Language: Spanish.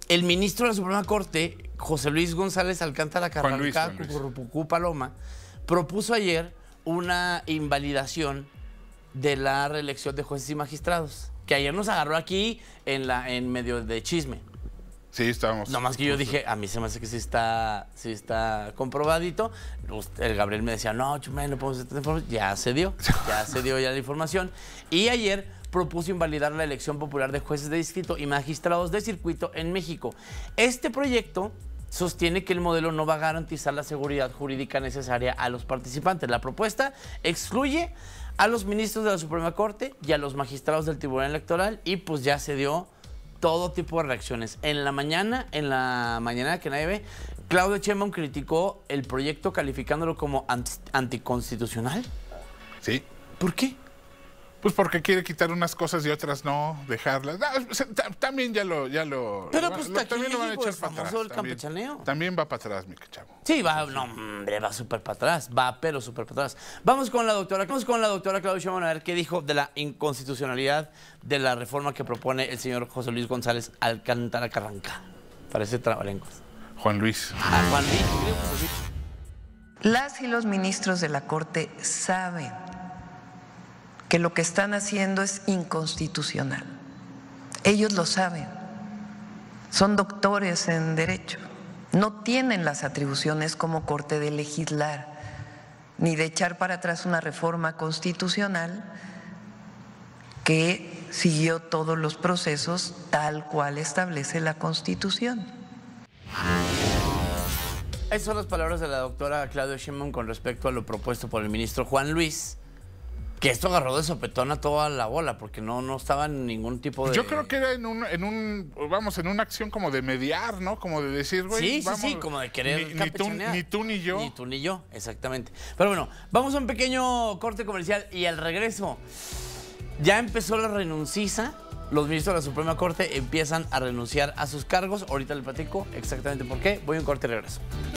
el ministro de la Suprema Corte, José Luis González Alcántara Carranca, Cucurrupucú Paloma, propuso ayer una invalidación de la reelección de jueces y magistrados, que ayer nos agarró aquí en medio de chisme. Sí, estábamos. No más que yo dije, a mí se me hace que sí está comprobadito. El Gabriel me decía, no, Chumel, no podemos hacer información. Ya se dio ya la información. Y ayer propuso invalidar la elección popular de jueces de distrito y magistrados de circuito en México. Este proyecto sostiene que el modelo no va a garantizar la seguridad jurídica necesaria a los participantes. La propuesta excluye a los ministros de la Suprema Corte y a los magistrados del Tribunal Electoral, y pues ya se dio todo tipo de reacciones. En la mañana que nadie ve, Claudia Sheinbaum criticó el proyecto calificándolo como anticonstitucional. Sí. ¿Por qué? Pues porque quiere quitar unas cosas y otras no, dejarlas. No, también ya lo. Pero pues también lo van a echar es para atrás. famoso el campechaneo. También va para atrás, mi chavo. Sí, va, no, hombre, va súper para atrás. Pero súper para atrás. Vamos con la doctora Claudia Sheinbaum a ver qué dijo de la inconstitucionalidad de la reforma que propone el señor José Luis González Alcántara Carranca. Parece trabalenguas. Juan Luis. Juan Luis. Las y los ministros de la Corte saben que lo que están haciendo es inconstitucional. Ellos lo saben. Son doctores en Derecho. No tienen las atribuciones como Corte de legislar, ni de echar para atrás una reforma constitucional que siguió todos los procesos tal cual establece la Constitución. Esas son las palabras de la doctora Claudia Sheinbaum con respecto a lo propuesto por el ministro Juan Luis. Que esto agarró de sopetón a toda la bola, porque no estaba en ningún tipo de... Yo creo que era en una acción como de mediar, ¿no? Como de decir, güey, sí, como de querer campechanear. Ni tú ni yo. Ni tú ni yo, exactamente. Pero bueno, vamos a un pequeño corte comercial y al regreso ya empezó la renunciza. Los ministros de la Suprema Corte empiezan a renunciar a sus cargos. Ahorita les platico exactamente por qué. Voy a un corte y regreso.